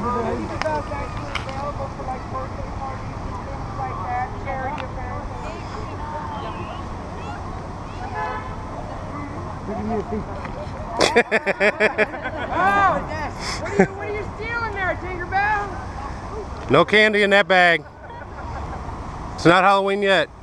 Tinkerbell's actually available for like birthday parties and things like that, charity events. Give me a piece. Oh, yes. What are you stealing there, Tinkerbell? No candy in that bag. It's not Halloween yet.